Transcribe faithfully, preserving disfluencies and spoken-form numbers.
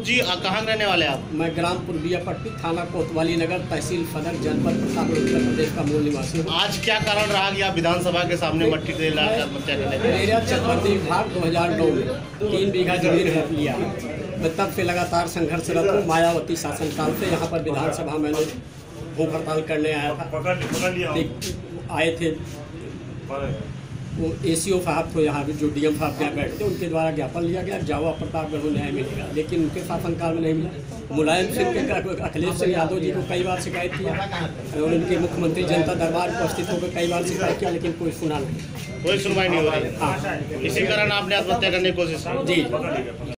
विनोद जी, कहाँ रहने वाले आप? मैं ग्राम पूर्विया पट्टी, थाना कोतवाली नगर, तहसील सदर, जनपद प्रतापगढ़, उत्तर प्रदेश का मूल निवासी हूँ। आज क्या कारण रहा कि आप विधानसभा के सामने मट्टी तेल आत्महत्या करने लगे? मेरा चक्रवर्ती विभाग दो हजार नौ में तीन बीघा जमीन हड़प लिया। मैं तब से लगातार संघर्षरत हूँ। मायावती शासनकाल से यहाँ पर विधानसभा मैंने भूख हड़ताल करने आया था। आए थे वो एसीओ साहब को, यहाँ जो डीएम साहब यहाँ बैठते, उनके द्वारा ज्ञापन लिया गया, जावा प्रतापगढ़ न्याय मिलेगा, लेकिन उनके शासनकाल में नहीं मिला। मुलायम सिंह के, अखिलेश सिंह यादव जी को कई बार शिकायत किया और उनके मुख्यमंत्री जनता दरबार उपस्थित होकर कई बार शिकायत किया, लेकिन कोई सुना नहीं, कोई सुनवाई नहीं हो रही। हाँ, इसी कारण आपने आत्महत्या करने की कोशिश की? जी।